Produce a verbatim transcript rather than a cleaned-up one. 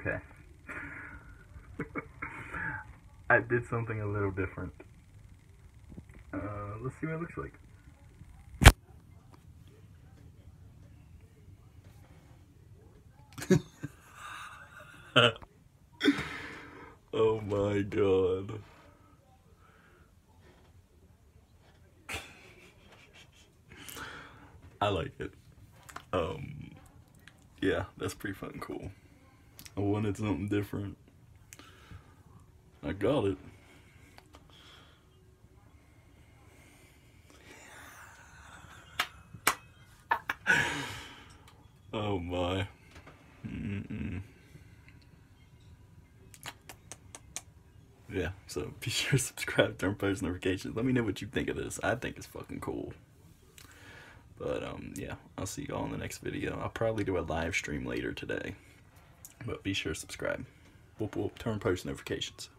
Okay. I did something a little different. Uh, let's see what it looks like. Oh my god. I like it. Um, yeah, that's pretty fucking cool. I wanted something different. I got it. Oh my. Mm-mm. Yeah, so be sure to subscribe, turn post notifications. Let me know what you think of this. I think it's fucking cool. But um, yeah, I'll see y'all in the next video. I'll probably do a live stream later today. But be sure to subscribe. Whoop whoop, turn post notifications.